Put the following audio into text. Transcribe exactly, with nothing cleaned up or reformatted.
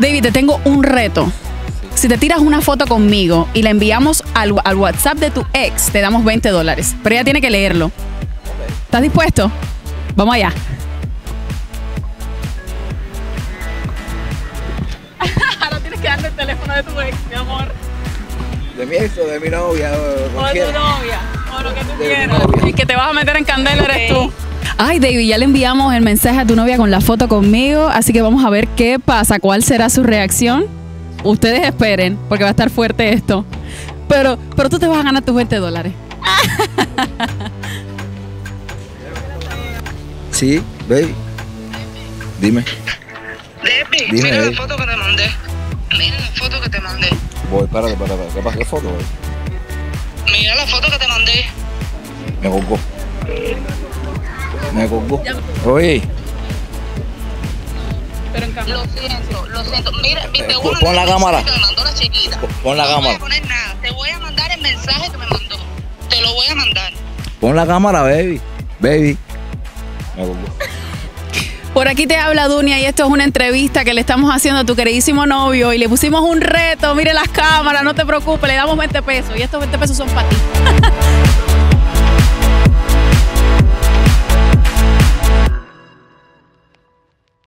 David, te tengo un reto. Si te tiras una foto conmigo y la enviamos al, al WhatsApp de tu ex, te damos veinte dólares. Pero ella tiene que leerlo. ¿Estás dispuesto? Vamos allá. Ahora tienes que darle el teléfono de tu ex, mi amor. ¿De mi ex o de mi novia? O, o de tu novia. O lo que tú quieras. El que te vas a meter en candela eres tú. Ay, David, ya le enviamos el mensaje a tu novia con la foto conmigo, así que vamos a ver qué pasa, cuál será su reacción. Ustedes esperen, porque va a estar fuerte esto. Pero, pero tú te vas a ganar tus veinte dólares. Sí, baby. Dime. Depi, Dime, mira baby. la foto que te mandé. Mira la foto que te mandé. Voy, párate, párate. ¿Qué pasa? ¿Qué foto, baby? Mira la foto que te mandé. Me colgó. Me colgó. Oye, Pero en cambio. Lo siento, lo siento. Mira, te Eh, voy a pon la mandar el cámara. mensaje que me mandó la chiquita. Pon la no cámara. No voy a poner nada. Te voy a mandar el mensaje que me mandó. Te lo voy a mandar. pon la cámara, baby. Baby. Me colgó. Por aquí te habla Dunia y esto es una entrevista que le estamos haciendo a tu queridísimo novio y le pusimos un reto. Mire las cámaras, no te preocupes, le damos veinte pesos y estos veinte pesos son para ti.